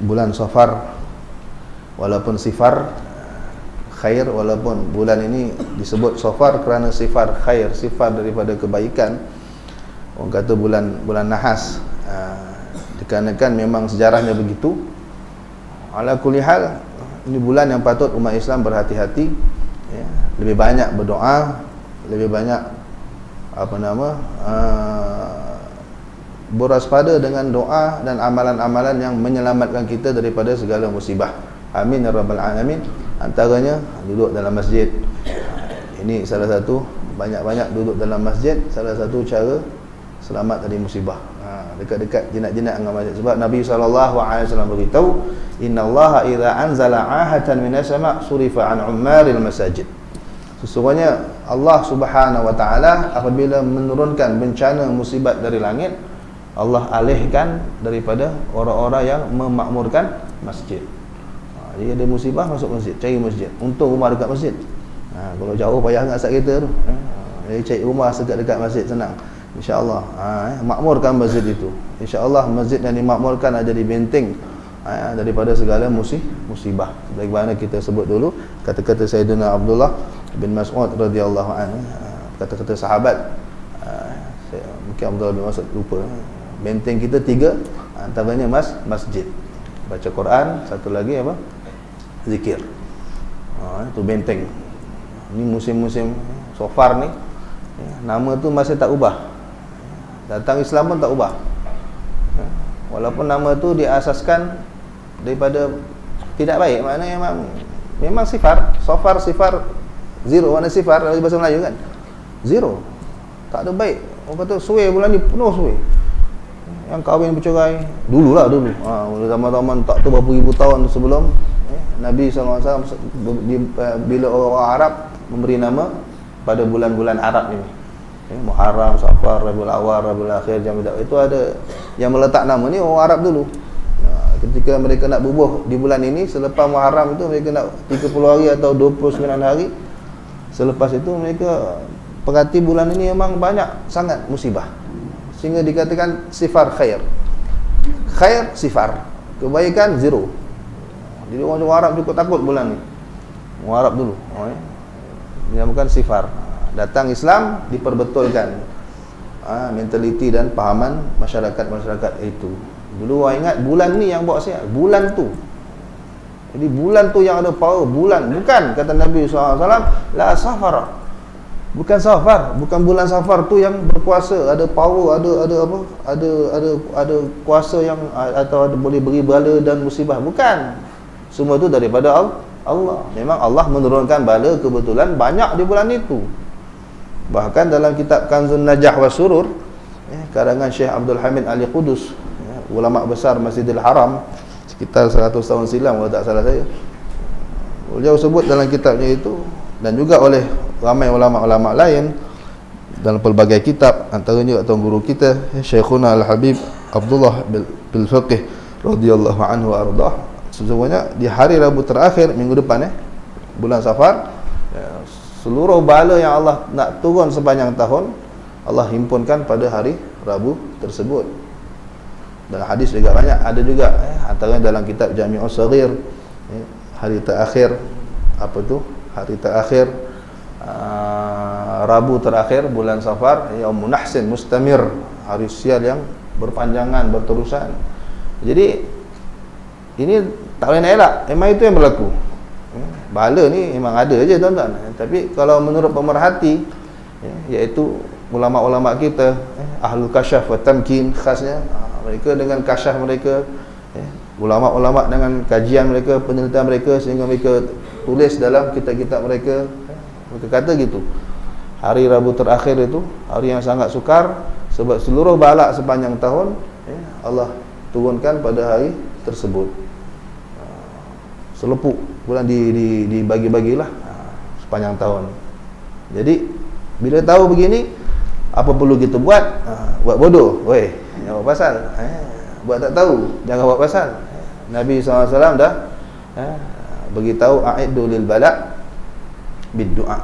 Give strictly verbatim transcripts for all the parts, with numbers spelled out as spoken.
bulan Safar walaupun sifar khair, walaupun bulan ini disebut Safar kerana sifar khair, sifar daripada kebaikan. Orang kata bulan bulan nahas, uh, dikarenakan memang sejarahnya begitu. Ala kulli hal, ini bulan yang patut umat Islam berhati-hati, ya, lebih banyak berdoa, lebih banyak apa nama uh, berwaspada dengan doa dan amalan-amalan yang menyelamatkan kita daripada segala musibah. Amin ya rabbal alamin. Antaranya duduk dalam masjid. Ini salah satu, banyak-banyak duduk dalam masjid salah satu cara selamat dari musibah. Ha, dekat-dekat jinak-jinak dengan masjid. Sebab Nabi sallallahu alaihi wasallam beritahu, innallaha idza anzala ahatan minas sama' surifa an ummaril masajid. Sesungguhnya Allah Subhanahu wa taala apabila menurunkan bencana musibat dari langit, Allah alihkan daripada orang-orang yang memakmurkan masjid. Jadi ada musibah, masuk masjid, cari masjid. Untung rumah dekat masjid. Ha, kalau jauh payah nak asal kereta tu. Ha, jadi cari rumah dekat-dekat masjid senang. InsyaAllah ha, makmurkan masjid itu. InsyaAllah masjid yang dimakmurkan ada di benteng ha, daripada segala musib, musibah. Bagaimana kita sebut dulu kata-kata Sayyidina Abdullah bin Mas'ud radhiyallahu anhu, kata-kata sahabat. Ha, saya, mungkin Abdullah bin Mas'ud lupa. Benteng kita tiga, antaranya mas masjid. Baca Quran, satu lagi apa? Zikir. Ha, itu benteng. Ini musim-musim Safar ni, ya, nama tu masih tak ubah. Datang Islam pun tak ubah. Ya, walaupun nama tu diasaskan daripada tidak baik, maknanya memang memang sifar, Safar sifar zero, mana sifar dari bahasa Melayu kan? Zero. Tak ada baik. Orang kata suai bulan ni penuh suai. Yang kahwin bercerai dululah dulu. Ha, zaman-zaman tak tahu berapa ribu tahun sebelum eh, Nabi sallallahu alaihi wasallam bila orang Arab memberi nama pada bulan-bulan Arab ini. Eh, Muharram, Safar, Rabiul Awal, Rabiul Akhir, Jamil, itu ada yang meletak nama ni orang Arab dulu. Ha, ketika mereka nak bubuh di bulan ini, selepas Muharram itu mereka nak tiga puluh hari atau dua puluh sembilan hari. Selepas itu mereka perhati bulan ini memang banyak sangat musibah. Sehingga dikatakan sifar khair. Khair sifar, kebaikan zero. Jadi orang Arab cukup takut bulan ni. Orang Arab dulu. Oh, ya. Dinamakan sifar. Datang Islam diperbetulkan ha, mentaliti dan pahaman masyarakat-masyarakat itu. Dulu orang ingat bulan ni yang bawa sial, bulan tu. Jadi bulan tu yang ada power, bulan. Bukan, kata Nabi sallallahu alaihi wasallam, la safara. Bukan Safar, bukan bulan Safar tu yang berkuasa, ada power, ada ada apa? Ada ada ada kuasa yang atau ada boleh beri bala dan musibah. Bukan. Semua itu daripada Allah. Memang Allah menurunkan bala kebetulan banyak di bulan itu. Bahkan dalam kitab Kanzun Najah wa Surur, eh, karangan Syekh Abdul Hamid Ali Qudus, eh, ulama besar Masjidil Haram sekitar seratus tahun silam kalau tak salah saya. Beliau sebut dalam kitabnya itu, dan juga oleh ramai ulama-ulama lain dalam pelbagai kitab, antaranya tuan guru kita Syekhuna Al-Habib Abdullah bil Faqih radhiyallahu anhu wa ardah. Sesungguhnya di hari Rabu terakhir minggu depan eh bulan Safar, ya, seluruh bala yang Allah nak turun sepanjang tahun Allah himpunkan pada hari Rabu tersebut. Dalam hadis juga banyak, ada juga eh, antaranya dalam kitab Jami'us Saghir, eh, hari terakhir apa tu? Hari terakhir uh, Rabu terakhir bulan Safar, Yaumun Nahsin Mustamir, hari sial yang berpanjangan, berterusan. Jadi ini tak boleh nak elak, memang itu yang berlaku. Bala ni memang ada je tuan-tuan. Tapi kalau menurut pemerhati, iaitu ulama-ulama kita, Ahlul Kasyaf wa Tamkin khasnya, mereka dengan kasyaf mereka, ulama-ulama dengan kajian mereka, penelitian mereka, sehingga mereka tulis dalam kitab-kitab mereka. Mereka kata gitu, hari Rabu terakhir itu hari yang sangat sukar, sebab seluruh balak sepanjang tahun Allah turunkan pada hari tersebut. Selepuk bulan di, di, dibagi-bagilah sepanjang tahun. Jadi bila tahu begini, apa perlu kita buat? Buat bodoh, weh, jangan buat pasal. Buat tak tahu, jangan buat pasal. Nabi sallallahu alaihi wasallam dah eh, beritahu, a'iddu lil bala bid-du'a,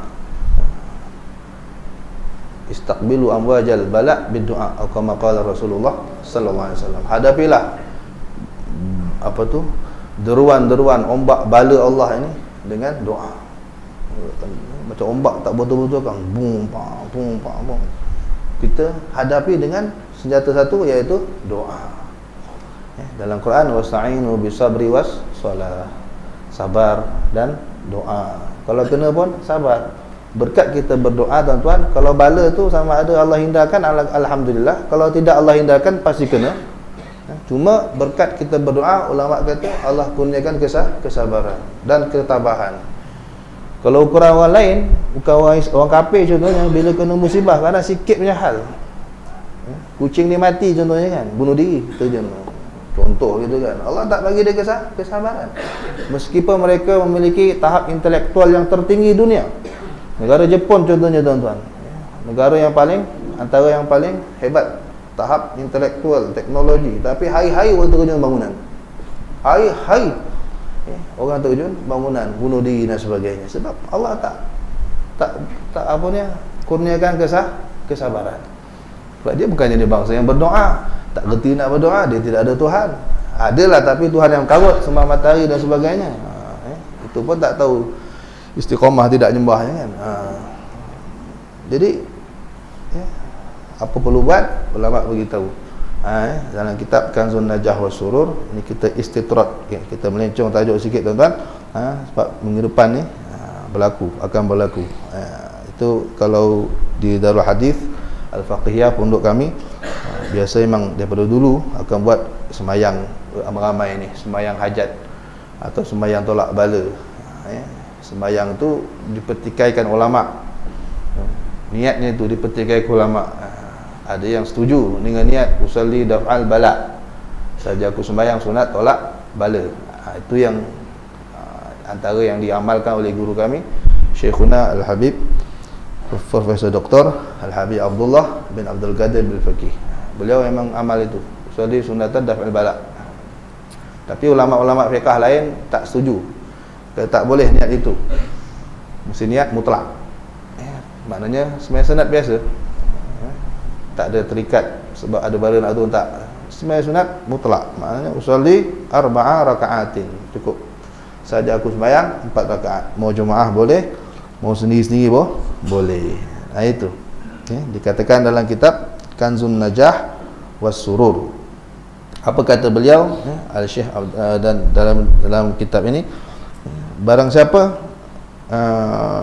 istaqbilu amwajal bala bid-du'a, atau kama qala Rasulullah sallallahu alaihi wasallam. Hadapilah apa tu, deruan-deruan ombak bala Allah ini dengan doa. Macam ombak tak betul-betul kan, bum pam bum pam bum. Kita hadapi dengan senjata satu, iaitu doa. Eh, dalam Quran, wasta'inu bisabri was salah, sabar dan doa. Kalau kena pun sabar. Berkat kita berdoa tuan-tuan, kalau bala tu sama ada Allah hindarkan, alhamdulillah. Kalau tidak Allah hindarkan, pasti kena. Cuma berkat kita berdoa, ulama kata Allah kurniakan kesah, kesabaran dan ketabahan. Kalau ukuran orang lain, bukan orang, orang kafir contohnya, bila kena musibah, kadang sikit punya hal, kucing dia mati contohnya kan, bunuh diri, terjun contoh gitu kan, Allah tak bagi dia kesah, kesabaran. Meskipun mereka memiliki tahap intelektual yang tertinggi dunia. Negara Jepun contohnya tuan-tuan, negara yang paling, antara yang paling hebat tahap intelektual, teknologi, tapi hari-hari orang terjun bangunan, hari-hari orang terjun bangunan, bunuh diri dan sebagainya. Sebab Allah tak tak tak apa ni, kurniakan kesah, kesabaran. Sebab dia bukannya dia bangsa yang berdoa, tak reti nak berdoa, dia tidak ada Tuhan. Adalah, tapi Tuhan yang karut, sembah matahari dan sebagainya. Ha, eh? Itu pun tak tahu istiqamah tidak nyembahnya kan. Ha. Jadi ya, apa perlu buat, ulama beritahu. Ha, eh? Dalam kitab Kanzun Najah was Surur ini kita istitrat, okay? Kita melencong tajuk sikit tuan-tuan, ha, sebab minggu depan ni ha, berlaku, akan berlaku. Ha, itu kalau di Darul Hadis Al-Faqihiyah pondok kami, ha, biasa memang daripada dulu akan buat semayang ramai-ramai ni, semayang hajat atau semayang tolak bala. Ha, eh? Semayang tu dipertikaikan ulama, niatnya tu dipertikaikan ulama. Ada yang setuju dengan niat usalli daf'al bala, saja aku sembahyang sunat tolak bala. Ha, itu yang ha, antara yang diamalkan oleh guru kami Syekhuna Al-Habib Profesor Doktor Al-Habib Abdullah bin Abdul Qadir bin Faqih. Beliau memang amal itu, usalli sunatan daf'al bala. Tapi ulama-ulama fiqh lain tak setuju, kata tak boleh niat itu, mesti niat mutlak. Eh, maknanya sembahyang sunat biasa, tak ada terikat sebab ada bala nak turun, tak. Sembahyang sunat mutlak, maknanya usolli arba'a raka'atin, cukup saja aku sembahyang empat rakaat. Mau jemaah boleh, mau sendiri-sendiri boh boleh. Nah itu okay, dikatakan dalam kitab Kanzun Najah was Surur. Apa kata beliau, eh, Al-Syekh uh, dan dalam dalam kitab ini, barang siapa uh,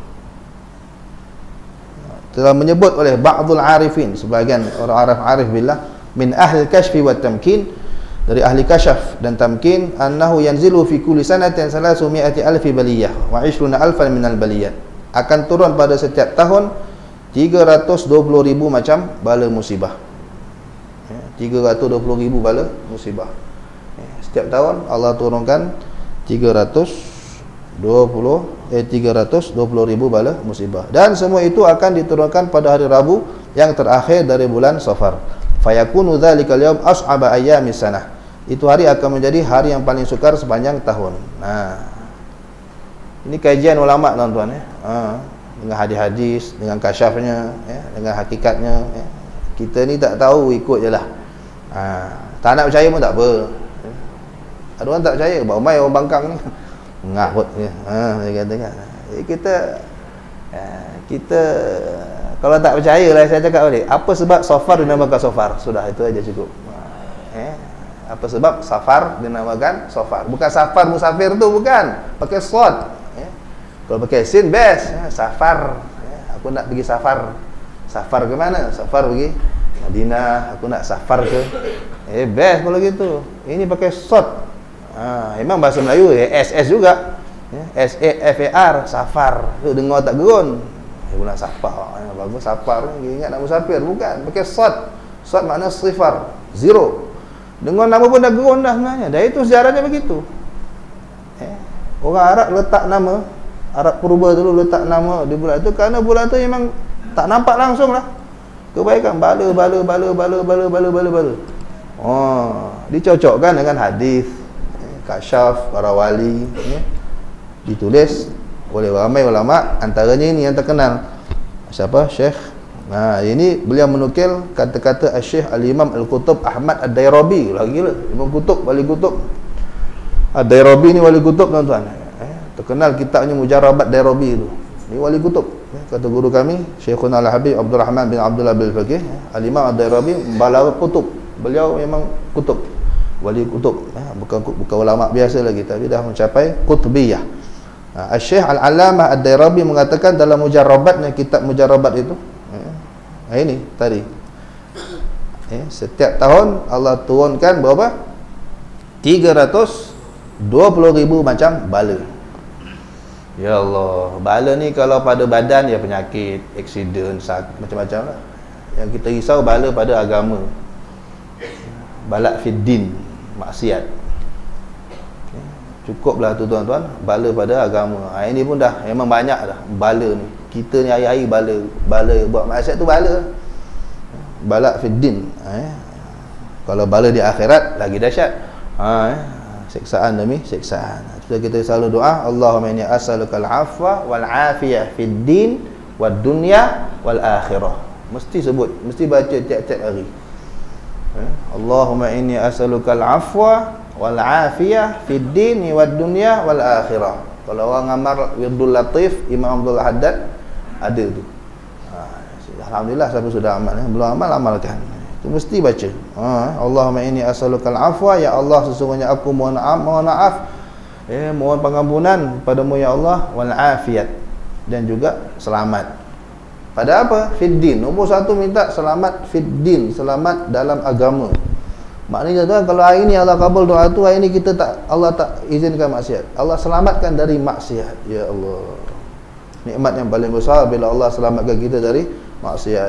telah menyebut oleh ba'dul arifin, sebagian orang arif arif billah, min ahli kashfi wa tamkin, dari ahli kasyaf dan tamkin, annahu yanzilu fi kulli sanatin salasumiyati alfi baliyah wa ishruna alfan minal baliyat, akan turun pada setiap tahun tiga ratus dua puluh ribu macam bala musibah. tiga ratus dua puluh ribu bala musibah. Setiap tahun Allah turunkan tiga ratus dua puluh eh tiga ratus dua puluh ribu bala musibah, dan semua itu akan diturunkan pada hari Rabu yang terakhir dari bulan Safar. Fayakunu dzalikal yaum as'aba ayyamis sanah, itu hari akan menjadi hari yang paling sukar sepanjang tahun. Nah, ini kajian ulama tuan-tuan ya. Ha, dengan hadis-hadis, dengan kasyafnya ya, dengan hakikatnya ya. Kita ni tak tahu, ikut je lah. Ha, tak nak percaya pun tak apa. Ada orang tak percaya, bawa mai orang bangkang ni ngarut ya. Ha, dia kata kan. Jadi kita uh, kita kalau tak percaya lah, saya cakap balik, apa sebab Safar dinamakan Safar? Sudah, itu aja cukup. Eh, apa sebab Safar dinamakan Safar? Bukan Safar musafir tu, bukan. Pakai shad. Eh, kalau pakai sin best. Eh, Safar. Eh, aku nak pergi Safar. Safar ke mana? Safar pergi Madinah. Aku nak Safar ke? Eh, best kalau gitu. Ini pakai shad. Ha, memang bahasa Melayu ya, S S juga ya, S A F A R, Safar. Tu dengar tak gerun. Eh, nak Safar, ya, bagus Safar. Ingat nak musafir, bukan. Pakai sad. Sad makna sifar, zero. Dengar nama pun dah gerun dah sebenarnya. Dah itu sejarahnya begitu. Eh, orang Arab letak nama, Arab purba dulu letak nama di bulan itu kerana bulan itu memang tak nampak langsung lah kebaikan. Bala, bala, bala, bala, bala, bala, bala, bala. Oh, dicocokkan dengan hadis, kasyaf, para wali ya, ditulis oleh ramai ulama, antaranya ini yang terkenal. Siapa? Syekh. Nah, ini beliau menukil kata-kata Syekh Al-Imam Al-Qutub Ahmad Ad-Dairabi. Lagi lah, Imam Qutub, Wali Qutub. Ad-Dairabi ni wali kutub tuan-tuan. Eh, terkenal kitabnya Mujarabat Dairabi tu. Ni wali kutub. Eh, kata guru kami Syekhuna Al-Habib Abdul Rahman bin Abdullah bin Faqih, eh, Al-Imam Ad-Dairabi bala kutub. Beliau memang kutub. Wali kutub, eh, bukan bukan ulama biasa lagi tapi dah mencapai qutbiyah. Ha, Syekh Al-Allamah Ad-Dairabi mengatakan dalam Mujarabatnya, kitab Mujarabat itu, eh, ini tadi. Eh, setiap tahun Allah turunkan berapa? tiga ratus dua puluh ribu macam bala. Ya Allah, bala ni kalau pada badan ya penyakit, aksiden, sakit, macam-macam lah. Yang kita risau bala pada agama. Balak fiddin, maksiat. Cukuplah tu tuan-tuan, bala pada agama. Ha, ini pun dah memang banyak dah bala ni. Kita ni hari-hari bala, bala buat maksiat tu bala. Balak fiddin. Eh. Kalau bala di akhirat lagi dahsyat. Ha, eh. Siksaan demi siksaan. So, kita selalu doa, Allahumma inni as'alukal afwa wal afiyah fid din wad dunya wal akhirah. Mesti sebut, mesti baca tiap-tiap hari. Eh? Allahumma inni as'alukal afwa wal afiyah fid din wad dunya wal akhirah. Kalau orang amal Wirdul Latif, Imam Abdul Haddad ada tu. Ha, alhamdulillah siapa sudah amal, eh? Belum amal amalkan. Itu mesti baca. Ha, Allahumma inni as'alukal afwa, ya Allah sesungguhnya aku mohon maaf, mohon maaf. Eh, mohon pengampunan padamu ya Allah, wal afiyat, dan juga selamat. Pada apa? Fiddin. Nombor satu minta selamat fiddin, selamat dalam agama. Maknanya tuan, kalau hari ni Allah kabul doa tu, hari ni kita tak, Allah tak izinkan maksiat. Allah selamatkan dari maksiat. Ya Allah. Nikmat yang paling besar bila Allah selamatkan kita dari maksiat.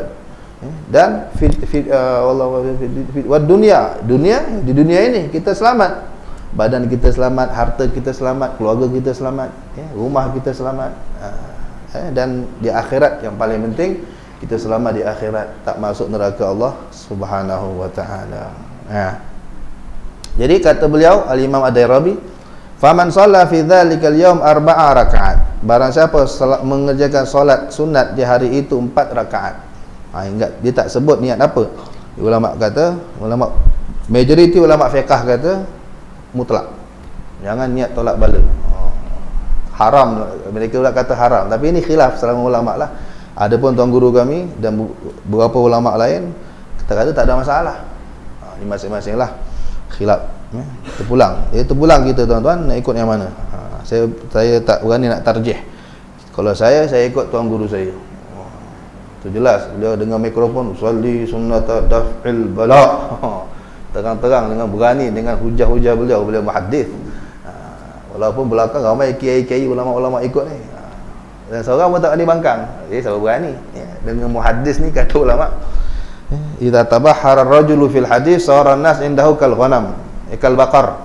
Dan fit fit uh, Allah fit wa dunia, dunia di dunia ini kita selamat. Badan kita selamat, harta kita selamat, keluarga kita selamat, ya, rumah kita selamat, eh, dan di akhirat yang paling penting kita selamat di akhirat, tak masuk neraka Allah Subhanahu wa taala. Ha. Jadi kata beliau Al-Imam Ad-Dairabi, faman shalla fi dzalikal yaum arba'a rakaat. Barang siapa salat, mengerjakan solat sunat di hari itu empat rakaat. Ha, ingat dia tak sebut niat apa. Ulama kata, ulama majoriti ulama fiqh kata mutlak, jangan niat tolak bala. Oh. Haram, mereka pula kata haram, tapi ini khilaf selama ulama lah. Ada pun tuan guru kami dan beberapa ulama lain kata-kata tak ada masalah. Ha, ini masing-masing lah khilaf. Ya, terpulang, ya, terpulang kita tuan-tuan nak ikut yang mana. Ha, saya saya tak berani nak tarjih. Kalau saya saya ikut tuan guru saya. Oh, itu jelas beliau dengan mikrofon usalli sunnata daf'il bala. Oh, terang-terang dengan berani, dengan hujah-hujah beliau, beliau muhaddis. Ha, walaupun belakang ramai kiai-kiai ulama-ulama ikut ni. Ha, dan seorang pun tak berani bangkang. Dia selalu berani. Ya, dengan muhaddis ni kata ulama, idza tabahhara ar-rajulu fil hadis sara an-nas indahu kal ghanam, kal baqar.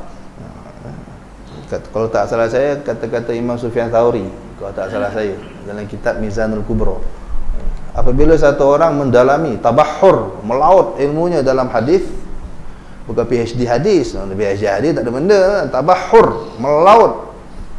Ha, kalau tak salah saya kata-kata Imam Sufyan Tsauri, kalau tak salah saya dalam kitab Mizanul Kubra. Apabila satu orang mendalami, tabahhur, melaut ilmunya dalam hadis, bukan P H D hadis. P H D hadis tak ada benda, tabahhur, melaut.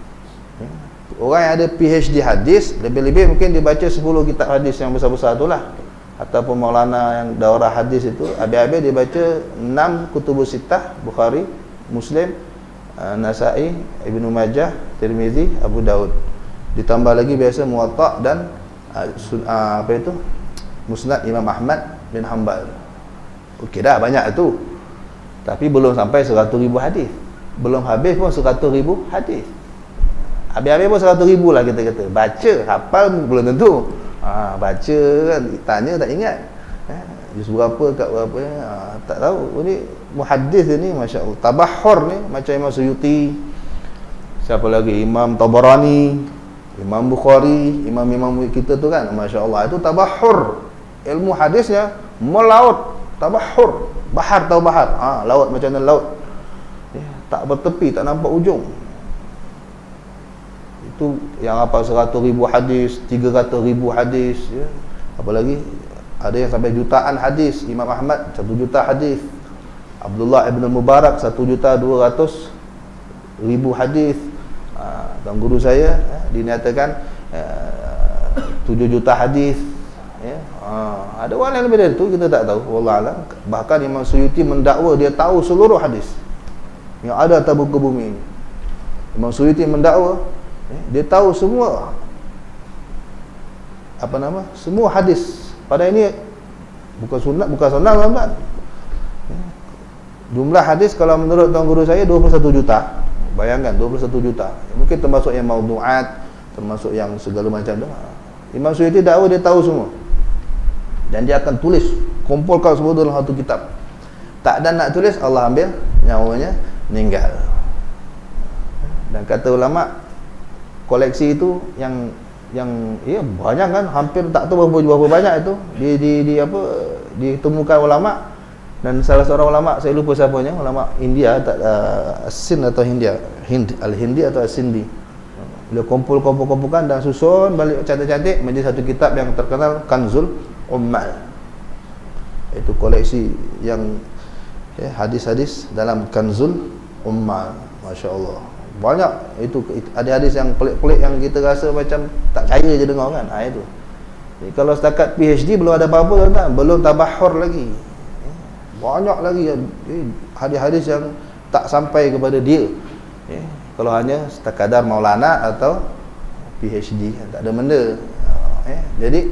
Orang yang ada P H D hadis, lebih-lebih mungkin dibaca sepuluh kitab hadis yang besar-besar itulah. Ataupun Maulana yang daurah hadis itu, habis-habis dia baca enam kutubus sittah, Bukhari, Muslim, Nasa'i, Ibnu Majah, Tirmizi, Abu Daud. Ditambah lagi biasa Muwatta dan apa itu? Musnad Imam Ahmad bin Hanbal. Okey dah, banyak itu. Tapi belum sampai seratus ribu hadis. Belum habis pun seratus ribu hadis. Habis-habis pun seratus ribu lah kita kata. Baca, hafal belum tentu. Ha, baca kan, tanya tak ingat. Eh, juz berapa kat berapa, ha, tak tahu. Ini muhaddis ni masya-Allah. Tabahhur ni macam Imam Suyuti. Siapa lagi? Imam Tabarani, Imam Bukhari, imam-imam kita tu kan, masya-Allah. Itu tabahhur. Ilmu hadisnya melaut, tabahhur. Bahar tahu bahar, ha, laut macam mana laut, ya, tak bertepi, tak nampak ujung. Itu yang apa seratus ribu hadis, tiga ratus ribu hadis, ya. Apalagi ada yang sampai jutaan hadis. Imam Ahmad satu juta hadis, Abdullah ibn Mubarak satu juta dua ratus ribu hadis. Ha, dan guru saya eh, dinyatakan eh, tujuh juta hadis. Ya. Ha, ada orang yang lebih dari itu, kita tak tahu, wallah alam. Bahkan Imam Suyuti mendakwa dia tahu seluruh hadis yang ada atas muka bumi ini. Imam Suyuti mendakwa, eh, dia tahu semua apa nama semua hadis. Pada ini bukan sunat, bukan sunat tuan-tuan. Jumlah hadis kalau menurut tuan guru saya dua puluh satu juta. Bayangkan dua puluh satu juta. Mungkin termasuk yang maudhu'at, termasuk yang segala macam tu. Imam Suyuti dakwa dia tahu semua. Dan dia akan tulis, kumpulkan semua dalam satu kitab. Tak ada nak tulis, Allah ambil nyawanya, meninggal. Dan kata ulama, koleksi itu yang yang ya banyak kan, hampir tak tahu berapa, berapa banyak itu di di di apa ditemukan ulama. Dan salah seorang ulama, saya lupa siapanya, ulama India, tak uh, Sind atau Hindia, Hind, Al-Hindi atau As-Sindi. Beliau kumpul-kumpul-kumpulkan dan susun balik cantik-cantik menjadi satu kitab yang terkenal, Kanzul Ummal. Itu koleksi yang ya, hadis-hadis dalam Kanzul Ummal. Masya Allah, banyak. Itu ada hadis yang pelik-pelik yang kita rasa macam tak percaya je dengar kan. Ha, itu. Jadi, kalau setakat PhD belum ada apa-apa kan, belum tabahur lagi. Banyak lagi hadis-hadis yang tak sampai kepada dia. Ya, kalau hanya sekadar Maulana atau PhD, tak ada benda. Ya, jadi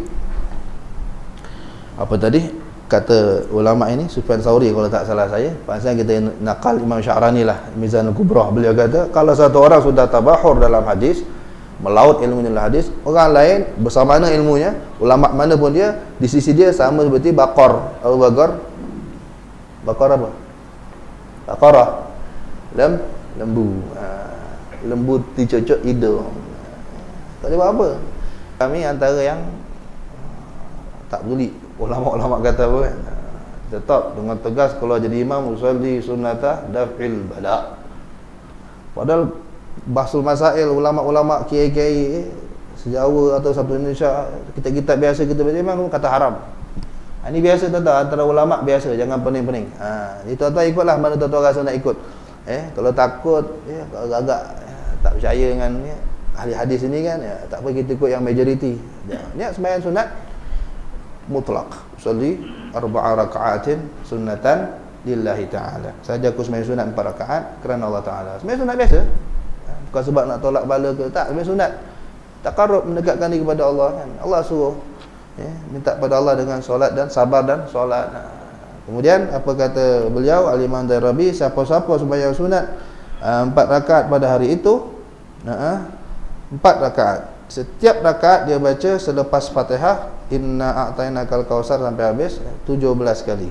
apa tadi kata ulama ini, Sufyan Tsauri kalau tak salah saya, pasal kita nakal Imam Sya'rani lah, Mizanul Kubrah, beliau kata kalau satu orang sudah tabahur dalam hadis, melaut ilmu dalam hadis, orang lain bersamana ilmunya, ulama mana pun dia, di sisi dia sama seperti Baqar, Abu Bakar Baqar apa? Baqarah, lem lembu, ha, lembu dicocok hidung, tak ada apa-apa. Kami antara yang tak peduli ulama-ulama kata apa kan, tetap dengan tegas kalau jadi imam, usalli sunnatah daf'il bala. Padahal bahsul masail ulama-ulama kiai-kiai sejawa atau satu Indonesia, kitab-kitab biasa kita baca memang kata haram. Ha, ini biasa tuan-tuan, antara ulama biasa, jangan pening-pening. Ha, itu tuan-tuan ikutlah mana tuan-tuan rasa nak ikut. Eh, kalau takut, ya, agak-agak ya, tak percaya dengan ya, ahli hadis ini kan, ya, tak apa kita ikut yang majoriti. Ya, ni sembahyang sunat mutlak. Usolli arba'a raka'atin sunnatan lillahi ta'ala. Saja aku sembahyang sunat empat rakaat kerana Allah Ta'ala. Sembahyang sunat biasa. Bukan sebab nak tolak bala ke, tak. Sembahyang sunat taqarrub, mendekatkan diri kepada Allah kan. Allah suruh ya, minta pada Allah dengan solat dan sabar dan solat. Nah, kemudian apa kata beliau Al-Imam Darabi, siapa-siapa sembahyang sunat uh, empat rakaat pada hari itu, nah, empat rakaat, setiap rakaat dia baca selepas Fatihah inna a'tainakal kausar sampai habis tujuh belas kali.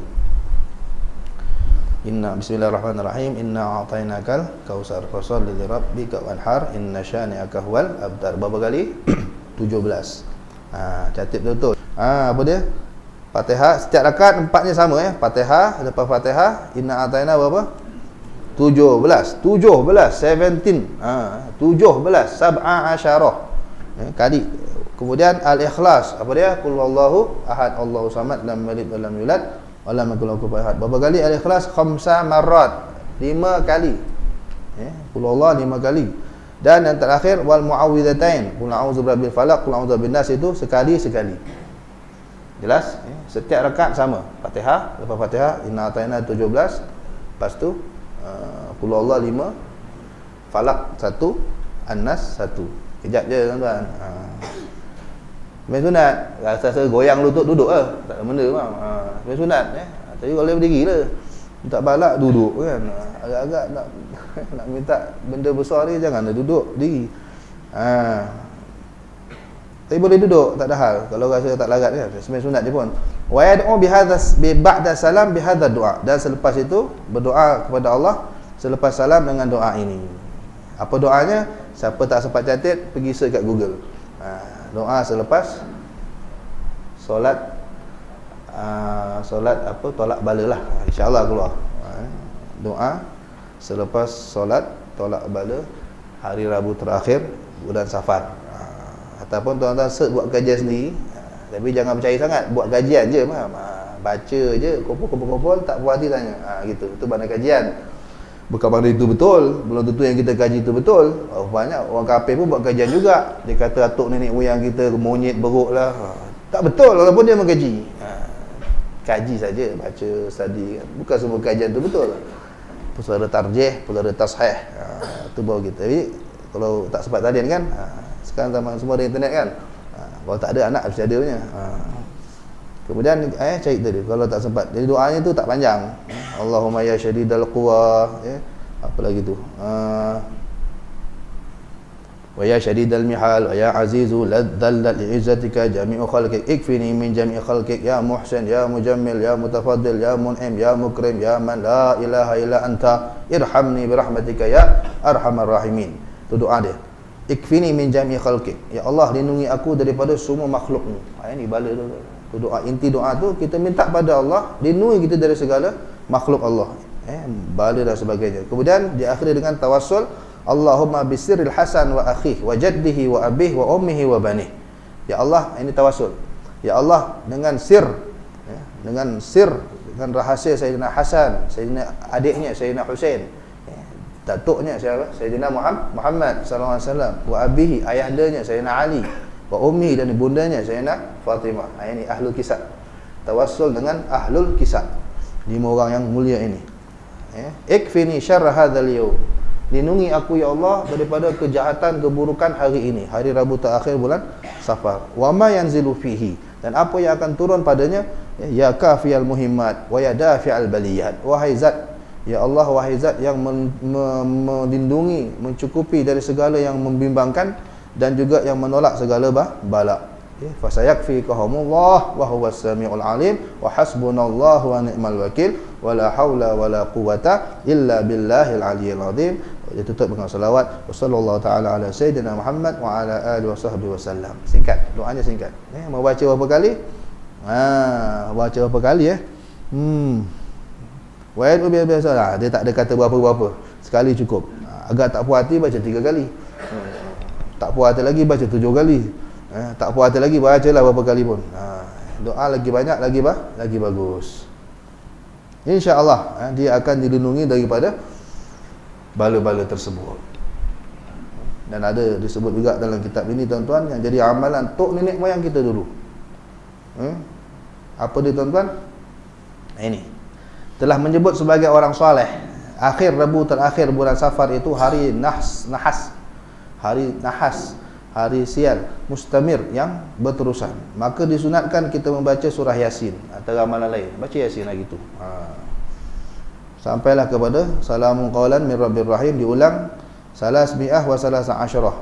Inna bismillahirrahmanirrahim inna a'tainakal kausar fasholli li rabbika wanhar inna syani'aka huwal abtar. Berapa kali? tujuh belas. Ha, catat betul. Ha, apa dia? Fatihah, setiap rakaat empatnya sama ya. Fatihah, lepas Fatihah inna ataina berapa? tujuh belas. tujuh belas, tujuh belas. Ha, tujuh belas, sab'a asyarah. Ya, kali. Kemudian al-ikhlas, apa dia? Qul huwallahu ahad, Allahu samad, lam yalid wa lam yulad wa lam yakul lahu kufuwan ahad. Berapa kali al-ikhlas? Khamsa marrat. lima kali. Ya, qul huwallahu lima kali. Dan yang terakhir wal muawwidzatain, qul a'udzu birabbil falaq, qul a'udzu bin nas, itu sekali-sekali. Jelas? Ya? Setiap rakaat sama. Fatihah, lepas Fatihah inna ataina tujuh belas, lepas tu uh, qul huwallahu lima, falaq satu, an-nas satu. Kejap je tuan-tuan. Ha. Main sunat, rasa-rasa goyang lutut duduk lah, tak ada benda bang. Ha, main sunat ya. Tapi kalau berdiri lah. Minta balak duduk kan. Agak-agak nak nak minta benda besar ni janganlah duduk, diri. Ha. Tapi boleh duduk, tak ada hal. Kalau rasa tak larat kan, sembahyang sunat je pun. Wa yad'u bi hadzal bi ba'da salam bi hadzal doa. Dan selepas itu berdoa kepada Allah selepas salam dengan doa ini. Apa doanya? Siapa tak sempat catat, pergi search kat Google. Ha, doa selepas solat, uh, solat apa tolak bala lah, insya-Allah keluar. Ha, doa selepas solat tolak bala hari Rabu terakhir bulan Safar. Ha, ataupun tuan-tuan search buat kajian sendiri. Ha, tapi jangan percaya sangat, buat kajian je, faham? Ha, baca je, kumpul-kumpul tak puas hati tanya. Ha, gitu. Itu mana kajian. Bukan makna itu betul, belum tentu yang kita kaji itu betul. Oh, banyak orang kafir pun buat kajian juga. Dia kata atuk nenek moyang kita monyet beruk lah. Ha, tak betul walaupun dia mengkaji. Ha, kaji saja, baca, study. Bukan semua kajian itu betul. perkara tarjih, perkara tashih. Ha, tu baru kita. Jadi kalau tak sempat talian kan, ha, sekarang zaman semua ada internet kan. Ha, kalau tak ada anak mesti ada punya. Ha. Kemudian eh cari tadi kalau tak sempat. Jadi doanya tu tak panjang. Allahumma ya syadidal quwa, ya. Apa lagi tu? Ha, wa ya syadidal mihal wa ya azizu ladzallat li'izzatika jami'u khalqik ikfini min jami'i khalqik ya muhsin ya mujammil ya mutafaddil ya mun'im ya mukrim ya man la ilaha illa anta irhamni birahmatika ya arhamar rahimin. Itu doa dia. Ikfini min jami'i khalqik, ya Allah lindungi aku daripada semua makhlukmu. Ha, ini bala tu. Itu doa, inti doa tu kita minta pada Allah lindungi kita dari segala makhluk Allah, eh bala dan sebagainya. Kemudian diakhiri dengan tawassul, Allahumma bisirril hasan wa akhihi wa jaddihi wa abihi wa ummihi wa banih. Ya Allah, ini tawassul. Ya Allah, dengan sir, ya, dengan sir, dengan rahsia Sayyidina Hasan, Sayyidina adiknya Sayyidina Husain, ya, datuknya siapa? Sayyidina Muhammad sallallahu alaihi wasallam, wa abihi, ayahandanya Sayyidina Ali, wa ummihi, dan ibundanya Sayyidina Fatimah. Ha, ini ahlul kisah. Tawassul dengan ahlul kisah, lima orang yang mulia ini. Ya, ikfini syarra hadzal yawm, lindungi aku ya Allah daripada kejahatan keburukan hari ini, hari Rabu terakhir bulan Safar. Wa ma yanzilu fihi, dan apa yang akan turun padanya, ya kafiyal muhimmat wa ya dafi'al baliyat. Wahai zat, ya Allah, wahai zat yang men, me, melindungi, mencukupi dari segala yang membimbangkan dan juga yang menolak segala bah, bala. Ya, fasayakfikahumullah wa huwas samiul alim wa hasbunallahu wa ni'mal wakil wa la haula wa la quwata illa billahil aliyyil azim. Dia tutup dengan salawat wa sallallahu taala ala sayyidina Muhammad wa ala alihi wa sahbihi wasallam. Singkat, doanya singkat. Eh, mau baca berapa kali? Ha, baca berapa kali eh? Hmm. Wain biasa biasa lah. Dia tak ada kata berapa-berapa. Sekali cukup. Agak tak puas hati baca tiga kali. Tak puas hati lagi baca tujuh kali. Eh, tak puas hati lagi bacalah berapa kali pun. Ha, doa lagi banyak lagi bah, lagi bagus. Insya-Allah eh, dia akan dilindungi daripada bala-bala tersebut. Dan ada disebut juga dalam kitab ini tuan-tuan, yang jadi amalan tok nenek moyang kita dulu. Hmm? Apa dia tuan-tuan? Ini telah menyebut sebagai orang soleh, akhir Rabu terakhir bulan Safar itu hari Nahas, Nahas, hari Nahas, hari sial mustamir yang berterusan. Maka disunatkan kita membaca surah Yasin antara amalan lain. Baca Yasin lagi tu. Ha. Sampailah kepada salamun qaulan min rabbir rahim, diulang salasmi'ah wa salasa asyarah.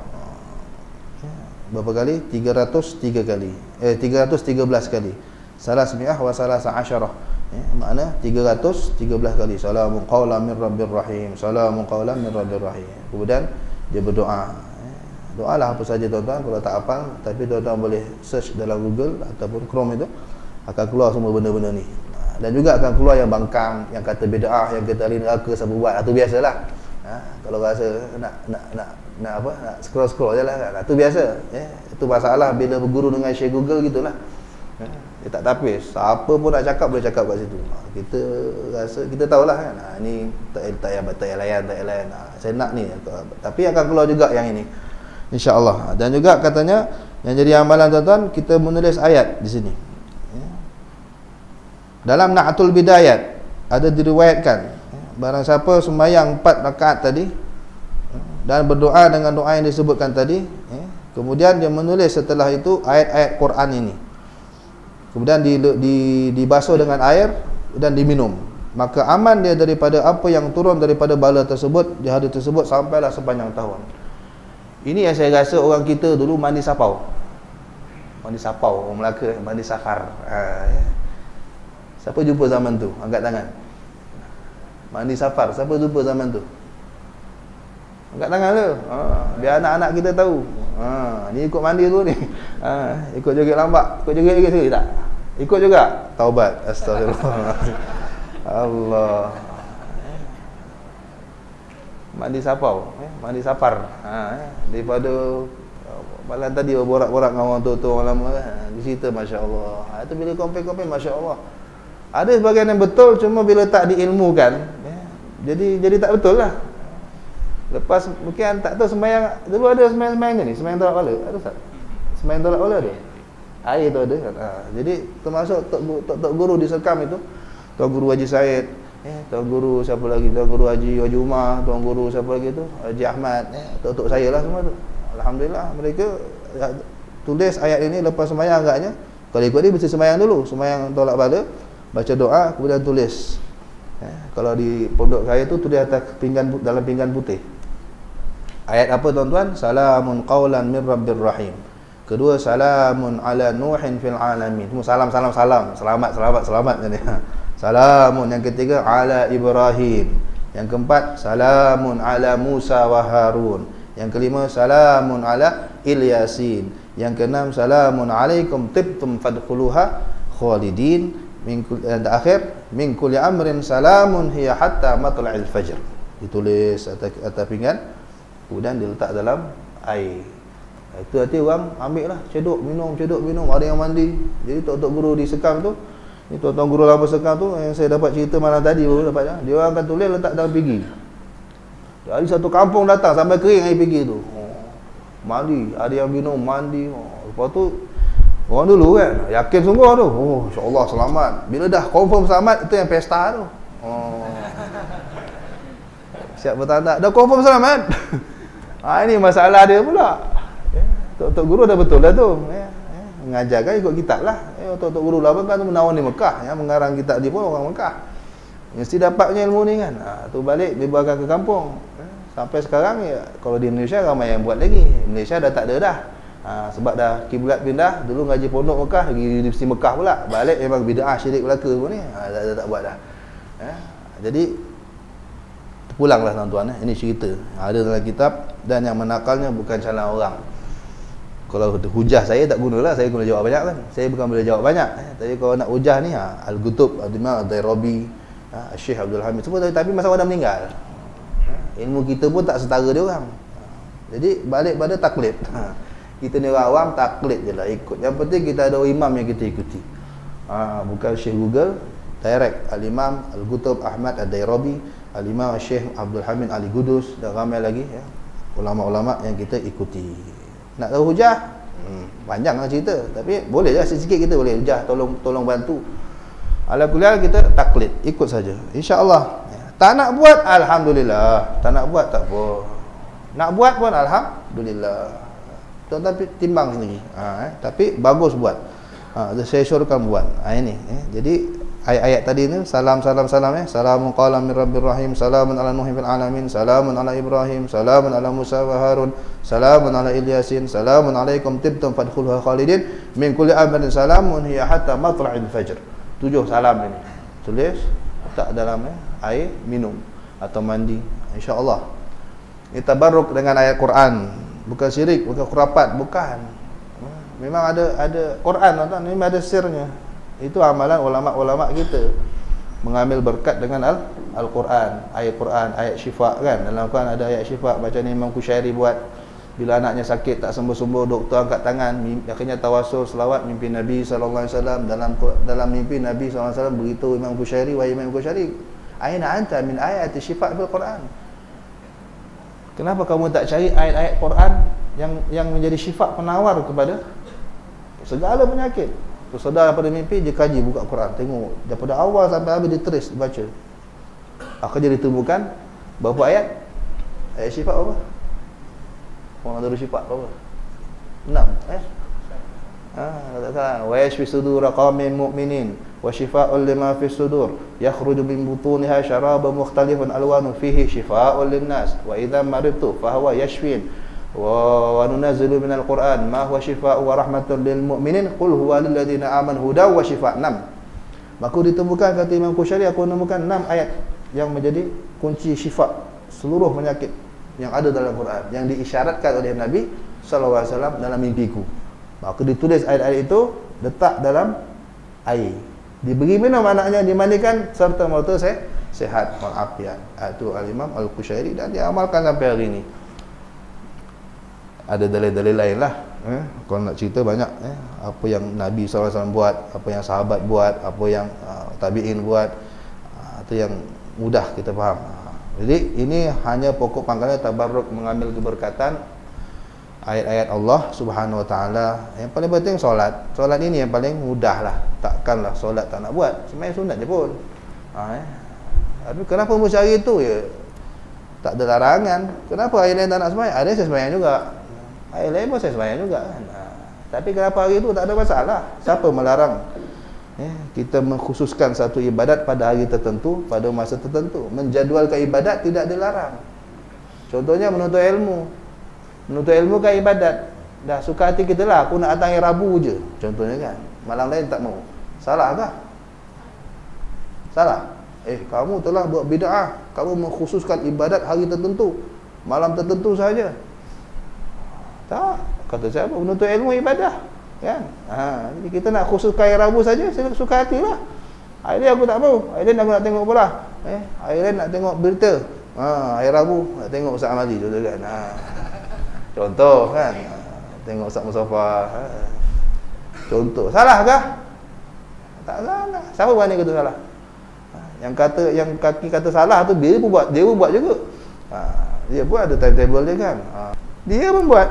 Berapa kali? tiga ratus tiga kali. Eh tiga ratus tiga belas kali. Salasmi'ah wa salasa asyarah. Ya, makna tiga ratus tiga belas kali. Salamun qaulan min rabbir rahim, salamun qaulan min rabbir rahim. Kemudian dia berdoa. Doalah apa saja tuan-tuan, kalau tak hafal, tapi tuan-tuan boleh search dalam Google ataupun Chrome, itu akan keluar semua benda-benda ni. Dan juga akan keluar yang bangkang, yang kata bid'ah, yang kata ahli neraka siapa buat. Itu biasalah. Ha, kalau rasa nak nak nak nak apa, nak scroll-scroll jelah kan. Itu biasa. Ya, itu masalah bila berguru dengan Syekh Google gitulah. Ha, dia tak tapis. Siapa pun nak cakap boleh cakap kat situ. Ha, kita rasa kita tahulah kan. Ha, ni tak tak payah tak payah layan, tak payah layan. Ha, saya nak ni. Tapi akan keluar juga yang ini. Insya-Allah. Dan juga katanya yang jadi amalan tuan-tuan, kita menulis ayat di sini. Dalam Na'atul Bidayat ada diriwayatkan, barang siapa sembahyang empat rakaat tadi dan berdoa dengan doa yang disebutkan tadi, kemudian dia menulis setelah itu ayat-ayat Quran ini, kemudian di, di, dibasuh dengan air dan diminum, maka aman dia daripada apa yang turun daripada bala tersebut di hari tersebut sampailah sepanjang tahun. Ini yang saya rasa orang kita dulu mandi sapau. Mandi sapau, orang Melaka mandi safar. Ha, ya. Siapa jumpa zaman tu? Angkat tangan. Mandi safar, siapa jumpa zaman tu? Angkat tangan tu. Ha, biar anak-anak kita tahu. Ha, ni ikut mandi tu ni. Ha, ikut joget lambat, ikut joget lagi sekali tak? Ikut juga. Taubat. Astagfirullah. Allah. Mandi sapau, eh? mandi safar. Ha, eh? Daripada malam tadi borak-borak dengan orang tua-tua orang lama, eh? Di cerita masya-Allah. Ha, itu bila compare-compare masya-Allah. Ada sebahagian yang betul, cuma bila tak diilmukan, eh? jadi jadi tak betul lah. Lepas mungkin tak tahu sembahyang dulu ada sembahyang-sembahyang ni, sembahyang tolak kepala. Ada tak? Sembahyang tolak kepala ada. Air tu ada. Ha, jadi termasuk tok tok tok guru di Sekam itu, Tok Guru Haji Said, eh, Tuan Guru siapa lagi, Tuan Guru Haji Haji Umar, Tuan Guru siapa lagi tu, Haji Ahmad, eh, tok-tok saya lah semua tu. Alhamdulillah mereka ya, tulis ayat ini lepas sembahyang agaknya. Kalau ikut dia mesti sembahyang dulu, sembahyang tolak bala, baca doa, kemudian tulis. Eh, kalau di pondok saya tu tulis atas pinggan, dalam pinggan putih. Ayat apa tuan-tuan? Salamun qaulan min rabbir rahim. Kedua, salamun ala nuhin fil alamin. Semua salam salam salam, selamat selamat selamat ni. Salamun. Yang ketiga, ala Ibrahim. Yang keempat, salamun ala Musa wa Harun. Yang kelima, salamun ala Ilyasin. Yang keenam, salamun alaikum tibtum fadkhuluha khalidin. Min dan akhir, min kulli amrin salamun hiya hatta matla'il fajr. Ditulis atas, atas pinggan, kemudian diletak dalam air. Itu hati orang ambil lah, cedok minum, cedok minum. Ada yang mandi. Jadi tok-tok guru di Sekam tu, ni tuan-tuan guru lama Sekam tu, yang saya dapat cerita malam tadi baru dapat, dia orang akan tulis letak dalam pigi. Dari satu kampung datang sampai kering air pigi tu. Oh, mandi, ada yang minum, mandi. Oh, lepas tu orang dulu kan yakin sungguh tu. Oh, insya-Allah selamat. Bila dah confirm selamat, itu yang pesta tu. Oh. Siap bertanda, dah confirm selamat. Ha, ini masalah dia pula. Tok-tok guru dah betul dah tu. Ya, ya. Mengajarkan ikut kitab lah. Ya, tok-tok guru lama kan tu menawan di Mekah. Ya, mengarang kitab dia pun orang Mekah. Mesti dapatnya ilmu ni kan. Ha, tu balik dibawakan ke kampung. Ya, sampai sekarang ya, kalau di Indonesia ramai yang buat lagi. Malaysia dah tak ada dah. Ha, sebab dah kiblat pindah. Dulu ngaji pondok Mekah, pergi Universiti Mekah pula. Balik memang bid'ah syirik belaka pun ni. Ha, tak, tak, tak buat dah. Ya, jadi pulanglah tuan-tuan. Eh. Ini cerita. Ada dalam kitab dan yang menakalnya bukan calon orang. Kalau hujah saya tak gunalah, saya guna jawab banyak kan. Saya bukan boleh jawab banyak. Eh. Tapi kalau nak hujah ni, ha, Al-Qutub, Al-Imam Ad-Dairobi, ha, Syekh Abdul Hamid, semua tapi, tapi masa orang dah meninggal. Ha, ilmu kita pun tak setara dia orang. Ha, jadi balik pada taklid. Ha, kita ni orang awam, taklid je lah, ikut. Yang penting kita ada imam yang kita ikuti. Ha, bukan Syekh Google, direct. Al-Imam Al-Qutub Ahmad Ad-Dairobi, Al-Imam Syekh Abdul Hamid Ali Qudus, dan ramai lagi ya, ulama-ulama yang kita ikuti. Nak tahu hujah? Hmm, panjanglah cerita. Tapi boleh je sikit-sikit kita boleh hujah, tolong tolong bantu. Ala kulli kita taklid, ikut saja. Insya-Allah. Tak nak buat, alhamdulillah. Tak nak buat tak apa. Nak buat pun alhamdulillah. Tuan-tuan timbang sendiri. Ha, eh. Tapi bagus buat. Ha, saya syorkan buat. Ha, ini eh. Jadi ayat-ayat tadi ni salam salam salam eh salamun qala min rabbir rahim, salamun ala nuhin fil alamin, salamun ala Ibrahim, salamun ala Musa wa Harun, salamun ala Ilyasin, salamun alaikum tibtum fadkhuluha khalidin, min kulli amrin salamun hiya hatta matla'il fajr. Tujuh salam ini. Tulis letak dalam eh, air minum atau mandi, insya-Allah. Ini tabarruk dengan ayat Quran, bukan syirik, bukan khurafat, bukan. Memang ada ada Quran tuan-tuan, memang ada sirnya. Itu amalan ulama-ulama kita, mengambil berkat dengan al Al-Quran, ayat Quran, ayat syifa kan. Dalam Quran ada ayat syifa, macam ni Imam Qushairi buat. Bila anaknya sakit tak sembuh-sembuh, doktor angkat tangan, akhirnya tawasul selawat mimpi Nabi sallallahu alaihi wasallam. Dalam dalam mimpi Nabi sallallahu alaihi wasallam beritahu Imam Qushairi, wahai Imam Qushairi, aina anta min ayati syifa fil Quran? Kenapa kamu tak cari ayat-ayat Quran yang yang menjadi syifa, penawar kepada segala penyakit? Tu sedar pada mimpi, dia kaji buka Quran, tengok daripada awal sampai habis dia terus baca. Akhirnya ditemukan berapa ayat? Ayat syifa apa? Orang ada syifa berapa? enam eh? Ah, tak salah. Wa yashfi sudura qaumin mu'minin wa shifaa'un lima fis sudur yakhruju min butuniha syarabun mukhtalifun alwanu fihi shifaa'un linnas wa idza maridtu fa huwa yashfin wa nunazzilu minal Qur'an ma huwa shifaa'un wa rahmatun lil mu'minin qul huwa lil ladzina amanu hudaw wa shifaa'. enam. Maka ditemukan, kata Imam Qushairi, aku menemukan enam ayat yang menjadi kunci syifa seluruh penyakit yang ada dalam Quran, yang diisyaratkan oleh Nabi sallallahu alaihi wasallam dalam mimpiku. Maka ditulis ayat-ayat itu, letak dalam air, diberi minum anaknya, dimandikan, serta merta se sehat walafiat. Itu Al-Imam Al-Qushairi, dan diamalkan sampai hari ini. Ada dalil-dalil lain lah eh? Kalau nak cerita banyak eh? Apa yang Nabi sallallahu alaihi wasallam buat, apa yang sahabat buat, apa yang uh, tabi'in buat, uh, itu yang mudah kita faham. uh, Jadi ini hanya pokok pangkalnya tabarruk, mengambil keberkatan ayat-ayat Allah subhanahu wa ta'ala. Yang paling penting solat. Solat ini yang paling mudah lah. Takkanlah solat tak nak buat, sebenarnya sunat je pun. ha, eh? Tapi kenapa mencari itu? Ya, tak ada larangan. Kenapa hari lain tak nak sembahyang? Hari saya sembahyang juga. Hari lain pun saya sembahyang juga kan. Ha. Tapi kenapa hari itu tak ada masalah? Siapa melarang? Ya, kita mengkhususkan satu ibadat pada hari tertentu, pada masa tertentu. Menjadualkan ibadat tidak dilarang. Contohnya menuntut ilmu. Menuntut ilmu kan ibadat. Dah suka hati kita lah, aku nak datang hari Rabu je. Contohnya kan. Malam lain tak mau. Salah kah? Salah? Eh, kamu telah buat bid'ah. Kamu mengkhususkan ibadat hari tertentu, malam tertentu saja. Tak. Kata siapa? Menuntut ilmu ibadah. Kan? Ha, jadi kita nak khususkan hari Rabu saja, saya suka hatilah. Hari lain aku tak mau. Hari lain aku nak tengok bola. Eh, hari lain nak tengok berita. Ha, hari Rabu nak tengok Ustaz Amali contoh kan. Ha. Contoh kan. Ha, tengok Ustaz Mustafa. Ha. Contoh. Salahkah? Tak salah. Siapa berani kata salah? Ha, yang kata yang kaki kata salah tu dia pun buat, dia pun buat juga. Ha, dia pun ada timetable dia kan. Ha, dia pun buat.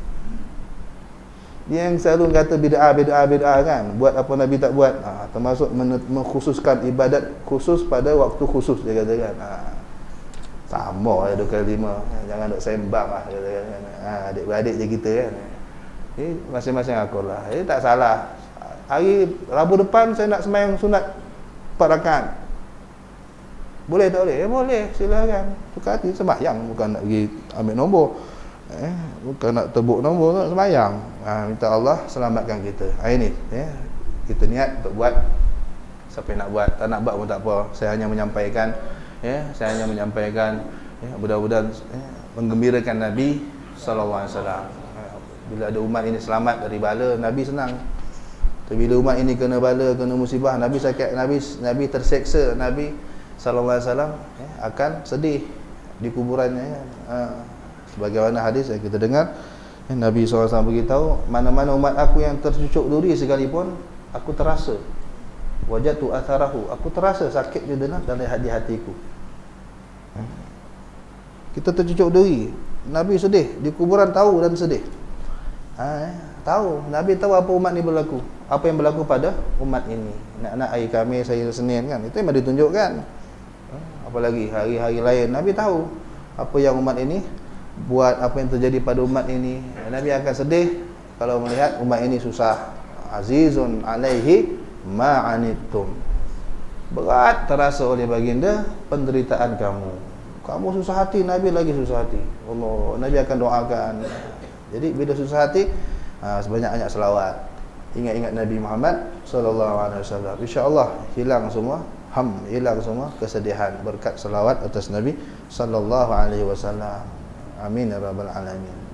Dia yang selalu kata bid'ah, bid'ah, bid'ah kan. Buat apa Nabi tak buat. Ha, termasuk mengkhususkan ibadat khusus pada waktu khusus dia kata kan. Ha, sama lah dua kali lima. Jangan duk sembang lah kata kan. Ha, adik-beradik je kita kan. Eh, masing-masing akur lah. Eh, tak salah. Hari Rabu depan saya nak sembahyang sunat empat rakaat. Boleh tak boleh? Eh, boleh. Silakan. Suka hati sembahyang, bukan nak pergi ambil nombor. Eh, bukan nak tebuk nombor, nak sembahyang. Ha, minta Allah selamatkan kita. Ha, ini ya, kita niat untuk buat. Siapa yang nak buat, tak nak buat pun tak apa. Saya hanya menyampaikan, ya, saya hanya menyampaikan, ya, mudah-mudahan ya, menggembirakan Nabi sallallahu alaihi wasallam. Bila ada umat ini selamat dari bala, Nabi senang. Tapi bila umat ini kena bala, kena musibah, Nabi sakit, Nabi Nabi terseksa, Nabi sallallahu alaihi wasallam ya, akan sedih di kuburannya. Ya. Ha. Sebagaimana hadis yang kita dengar, ya, Nabi sallallahu alaihi wasallam beritahu, mana-mana umat aku yang tercucuk duri sekalipun, aku terasa. Wajatu atharahu, aku terasa sakit dia dalam dalam hati-hatiku. Ha. Kita tercucuk duri, Nabi sedih, di kuburan tahu dan sedih. Ha, eh, tahu, Nabi tahu apa umat ni berlaku, apa yang berlaku pada umat ini. Nak-nak hari Khamis, hari Senin kan, itu memang ditunjukkan. Ha, apalagi hari-hari lain, Nabi tahu apa yang umat ini buat, apa yang terjadi pada umat ini. Nabi akan sedih kalau melihat umat ini susah. Azizun alaihi ma'anittum, berat terasa oleh baginda penderitaan kamu. Kamu susah hati, Nabi lagi susah hati. Allah, Nabi akan doakan. Jadi bila susah hati, sebanyak-banyak selawat, ingat-ingat Nabi Muhammad sallallahu alaihi wasallam. Insya-Allah hilang semua ham, hilang semua kesedihan berkat selawat atas Nabi sallallahu alaihi wasallam. Amin ya rabbal alamin.